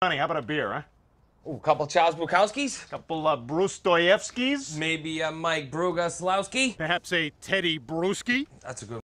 Honey, how about a beer, huh? Ooh, couple Charles Bukowskis? Couple Bruce Dostoevskis? Maybe a Mike Brugaslowski? Perhaps a Teddy Bruschi? That's a good